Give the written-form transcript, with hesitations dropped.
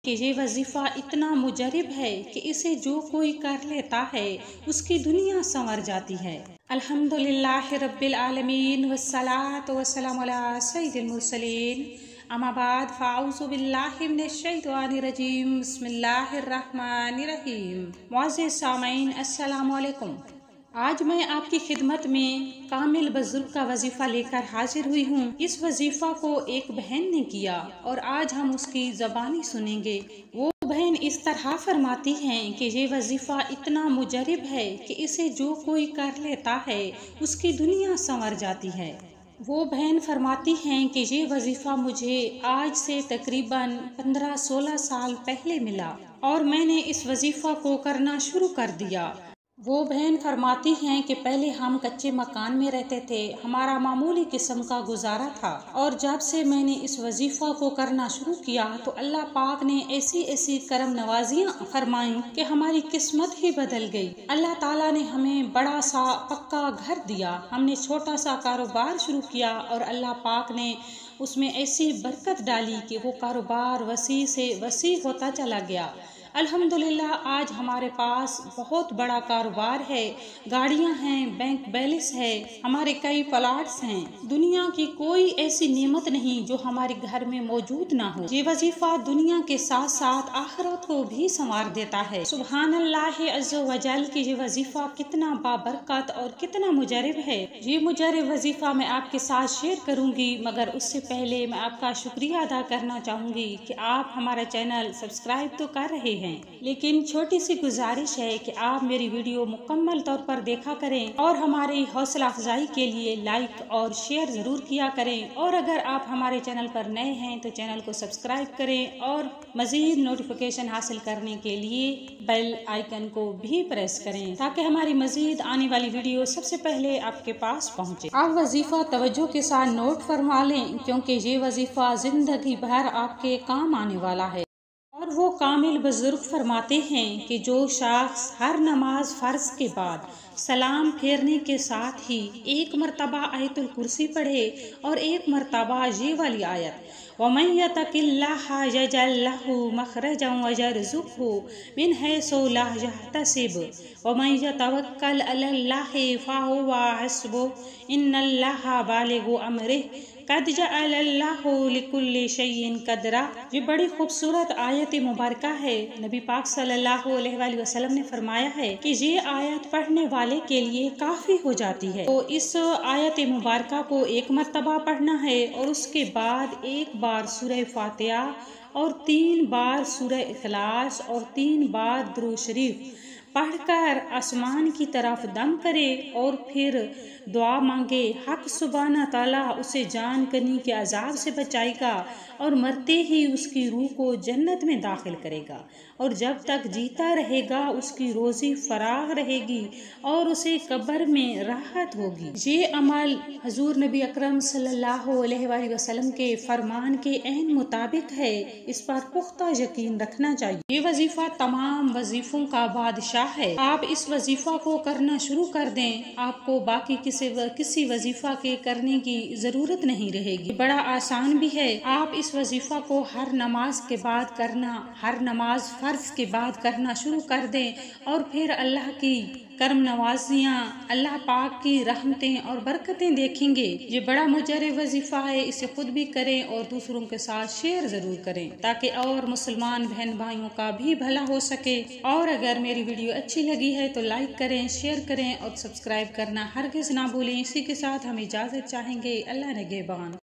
कि ये वजीफ़ा इतना मुजरिब है कि इसे जो कोई कर लेता है उसकी दुनिया संवर जाती है। अल्हम्दुलिल्लाहि रब्बिल आलमीन वस्सलातु वस्सलामु अला सय्यिदिल मुरसलीन अम्मा बाद फ़अऊज़ु बिल्लाहि मिनश शैतानिर रजीम बिस्मिल्लाहिर रहमानिर रहीम। मुअज़्ज़िज़ सामीन अस्सलामु अलैकुम। आज मैं आपकी खिदमत में कामिल बुजुर्ग का वजीफ़ा लेकर हाजिर हुई हूँ। इस वजीफ़ा को एक बहन ने किया और आज हम उसकी ज़बानी सुनेंगे। वो बहन इस तरह फरमाती हैं कि ये वजीफ़ा इतना मुजरिब है कि इसे जो कोई कर लेता है उसकी दुनिया संवर जाती है। वो बहन फरमाती हैं कि ये वजीफ़ा मुझे आज से तकरीबन 15-16 साल पहले मिला और मैंने इस वजीफ़ा को करना शुरू कर दिया। वो बहन फरमाती हैं कि पहले हम कच्चे मकान में रहते थे, हमारा मामूली किस्म का गुजारा था और जब से मैंने इस वजीफ़ा को करना शुरू किया तो अल्लाह पाक ने ऐसी ऐसी करम नवाजियाँ फरमाई कि हमारी किस्मत ही बदल गई। अल्लाह ताला ने हमें बड़ा सा पक्का घर दिया, हमने छोटा सा कारोबार शुरू किया और अल्लाह पाक ने उसमें ऐसी बरकत डाली कि वो कारोबार वसी से वसी होता चला गया। अल्हम्दुलिल्लाह आज हमारे पास बहुत बड़ा कारोबार है, गाड़ियां हैं, बैंक बैलेंस है, हमारे कई प्लाट्स हैं। दुनिया की कोई ऐसी नेमत नहीं जो हमारे घर में मौजूद ना हो। ये वजीफा दुनिया के साथ साथ आखिरत को भी संवार देता है। सुभान अल्लाह अज़्ज़ व जल की ये वजीफा कितना बाबरकत और कितना मुजरिब है। ये मुजरिब वजीफा मैं आपके साथ शेयर करूंगी, मगर उससे पहले मैं आपका शुक्रिया अदा करना चाहूंगी कि आप हमारा चैनल सब्सक्राइब तो कर रहे हैं, लेकिन छोटी सी गुजारिश है कि आप मेरी वीडियो मुकम्मल तौर पर देखा करें और हमारी हौसला अफजाई के लिए लाइक और शेयर जरूर किया करें। और अगर आप हमारे चैनल पर नए हैं तो चैनल को सब्सक्राइब करें और मजीद नोटिफिकेशन हासिल करने के लिए बेल आइकन को भी प्रेस करें ताकि हमारी मजीद आने वाली वीडियो सबसे पहले आपके पास पहुँचे। आप वजीफा तवज्जो के साथ नोट फरमा लें क्योंकि ये वजीफा जिंदगी भर आपके काम आने वाला है। और वो कामिल बुजुर्ग फरमाते हैं कि जो शख्स हर नमाज फ़र्ज के बाद सलाम फेरने के साथ ही एक मरतबा आयतुल कुर्सी पढ़े और एक मरतबा ये वाली आयत वमन यतकिल्लाह यजअल लहू मखरजन वयरज़ुक़हू मिन हैसु ला यहतसिब वमन यतवक्कल अलल्लाहि फहुवा हस्बुह इन्नल्लाहा बालिगु अमरिह कद जअलल्लाहु लिकुल्लि शैइन कदरा। ये बड़ी खूबसूरत आयत मुबारका है। नबी पाक सल्लल्लाहु अलैहि वसल्लम ने फरमाया है कि ये आयत पढ़ने वाले के लिए काफ़ी हो जाती है। तो इस आयत मुबारका को एक मरतबा पढ़ना है और उसके बाद एक बार सूरह फातिहा और 3 बार सूरह इखलास और 3 बार दुरूद शरीफ पढ़कर आसमान की तरफ दम करे और फिर दुआ मांगे। हक सुब्हाना ताला उसे जान कनी के अजाब से बचाएगा और मरते ही उसकी रूह को जन्नत में दाखिल करेगा और जब तक जीता रहेगा उसकी रोजी फराग रहेगी और उसे कब्र में राहत होगी। ये अमल हजूर नबी अकरम सल्लल्लाहु अलैहि वसल्लम के फरमान के ऐन मुताबिक है, इस पर पुख्ता यकीन रखना चाहिए। ये वजीफा तमाम वजीफों का बादशाह है। आप इस वजीफा को करना शुरू कर दें, आपको बाकी किसी वजीफा के करने की जरूरत नहीं रहेगी। बड़ा आसान भी है। आप इस वजीफा को हर नमाज के बाद करना, हर नमाज फर्ज के बाद करना शुरू कर दें और फिर अल्लाह की करम नवाजियाँ, अल्लाह पाक की रहमतें और बरकतें देखेंगे। ये बड़ा मुजरिब वजीफा है, इसे खुद भी करें और दूसरों के साथ शेयर जरूर करें ताकि और मुसलमान बहन भाइयों का भी भला हो सके। और अगर मेरी वीडियो अच्छी लगी है तो लाइक करें, शेयर करें और सब्सक्राइब करना हरगिज़ ना भूलें। इसी के साथ हम इजाज़त चाहेंगे। अल्लाह निगहबान।